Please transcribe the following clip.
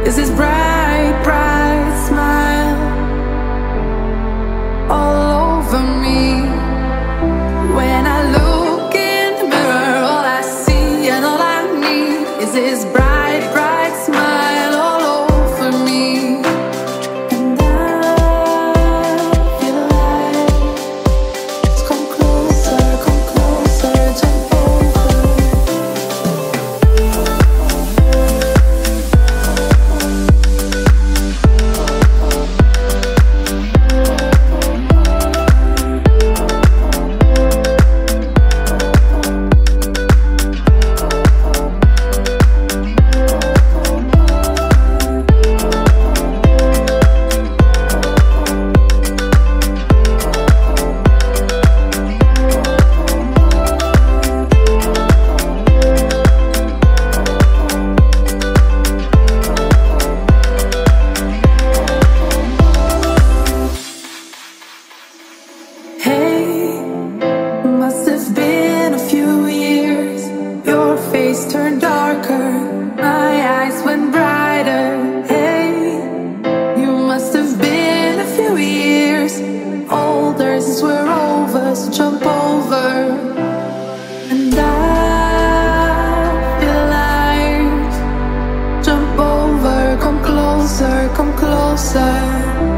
is this bright, bright smile all over me. When I look in the mirror, all I see and all I need is this bright, bright smile all over me. And I feel like just come closer, jump over. Hey, must have been a few years. Your face turned darker, my eyes went brighter. Hey, you must have been a few years older since we're over, so jump over. And I feel like jump over, come closer, come closer.